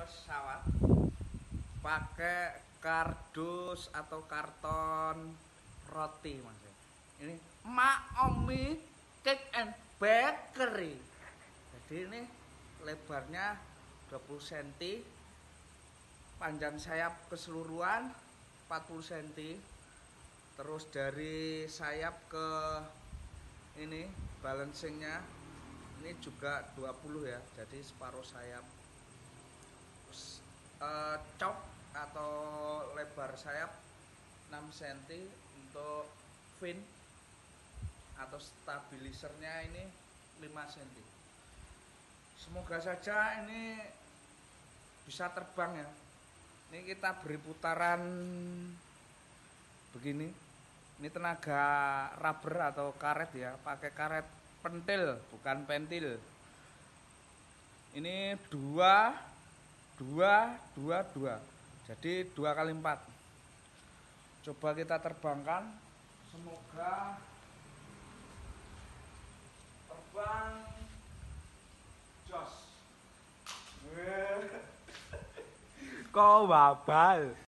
pesawat pakai kardus atau karton roti mas. Ini Maomi Cake and Bakery. Jadi ini lebarnya 20 cm, panjang sayap keseluruhan 40 cm. Terus dari sayap ke ini balancingnya ini juga 20 ya, jadi separuh sayap. Terus cok atau lebar sayap 6 cm untuk fin atau stabilisernya ini 5 cm. Semoga saja ini bisa terbang ya. Ini kita beri putaran begini. Ini tenaga rubber atau karet ya, pakai karet pentil bukan pentil. Ini 2 jadi 2 kali 4. Coba kita terbangkan, semoga terbang jos. Kok babal?